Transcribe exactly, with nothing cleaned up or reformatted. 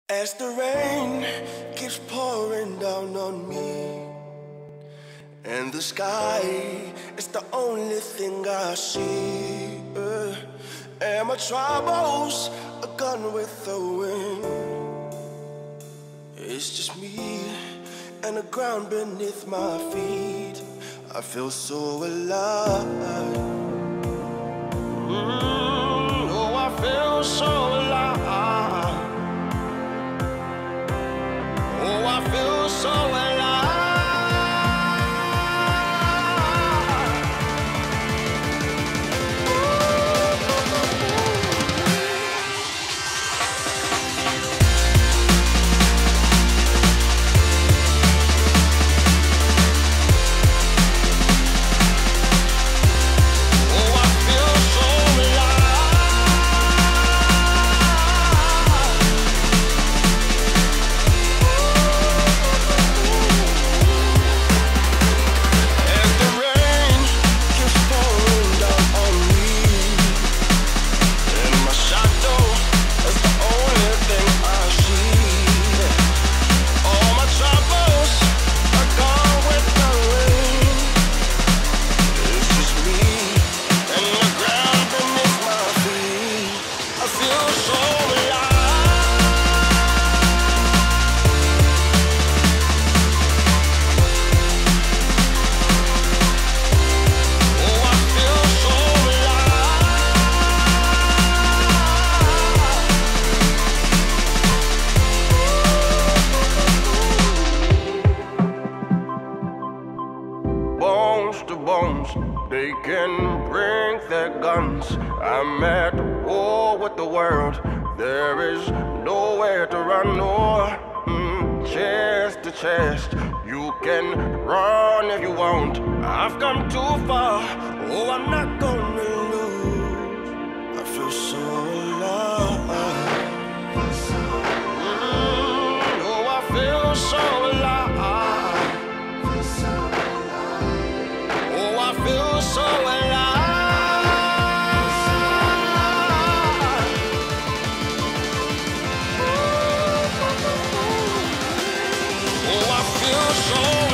As the rain keeps pouring down on me, and the sky is the only thing I see, uh, and my troubles are gone with the wind. It's just me and the ground beneath my feet. I feel so alive. Mm, oh, I feel so alive. Oh, I feel so alive. To bones, they can bring their guns. I'm at war with the world. There is nowhere to run, no. Mm, chest to chest, you can run if you want. I've come too far, oh, I'm not gonna lose. I feel so alive. Mm, oh, I feel so alive. I feel so alive. Oh, I feel so